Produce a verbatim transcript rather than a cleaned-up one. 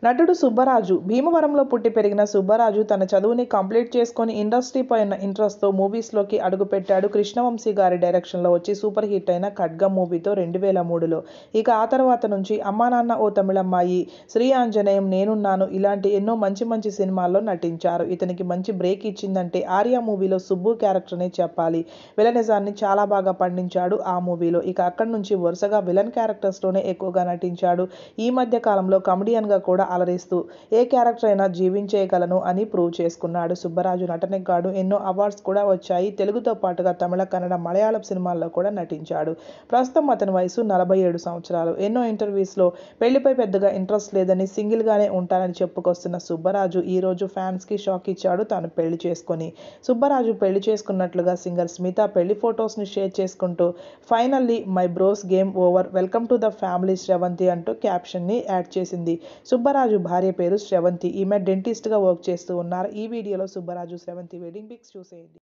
నటుడు సుబ్బరాజు. భీమవరంలో పుట్టి పెరిగిన సుబ్బరాజు తన చదువుని కంప్లీట్ చేసుకొని ఇండస్ట్రీపై ఉన్న ఇంట్రెస్ట్తో మూవీస్లోకి అడుగుపెట్టాడు. కృష్ణవంశీ గారి డైరెక్షన్లో వచ్చి సూపర్ హిట్ అయిన ఖడ్గం మూవీతో రెండు వేల మూడులో. ఇక ఆ తర్వాత నుంచి అమ్మా నాన్న ఓ తమిళమ్మాయి, శ్రీ ఆంజనేయం, నేనున్నాను ఇలాంటి ఎన్నో మంచి మంచి సినిమాల్లో నటించారు. ఇతనికి మంచి బ్రేక్ ఇచ్చిందంటే ఆర్య మూవీలో సుబ్బు క్యారెక్టర్నే చెప్పాలి. విలనిజాన్ని చాలా బాగా పండించాడు ఆ మూవీలో. ఇక అక్కడి నుంచి వరుసగా విలన్ క్యారెక్టర్స్లోనే ఎక్కువగా నటించాడు. ఈ మధ్య కాలంలో కమెడియన్గా కూడా అలరిస్తూ ఏ క్యారెక్టర్ అయినా జీవించేయగలను అని ప్రూవ్ చేసుకున్నాడు. సుబ్బరాజు నటనకి గాను ఎన్నో అవార్డ్స్ కూడా వచ్చాయి. తెలుగుతో పాటుగా తమిళ, కన్నడ, మలయాళం సినిమాల్లో కూడా నటించాడు. ప్రస్తుతం అతని వయసు నలభై ఏడు సంవత్సరాలు. ఎన్నో ఇంటర్వ్యూస్లో పెళ్లిపై పెద్దగా ఇంట్రెస్ట్ లేదని, సింగిల్గానే ఉంటానని చెప్పుకొస్తున్న సుబ్బరాజు ఈ రోజు ఫ్యాన్స్కి షాక్ ఇచ్చాడు తాను పెళ్లి చేసుకొని. సుబ్బరాజు పెళ్లి చేసుకున్నట్లుగా సింగర్ స్మిత పెళ్లి ఫొటోస్ని షేర్ చేసుకుంటూ finally my bros game over, welcome to the family Sravanthi అంటూ క్యాప్షన్ని యాడ్ చేసింది. సుబ్బరాజు భార్య పేరు శ్రవంతి. ఈమె డెంటిస్ట్గా వర్క్ చేస్తూ ఉన్నారు. ఈ వీడియోలో సుబ్బరాజు శ్రవంతి వెడ్డింగ్ పిక్స్ చూసేయండి.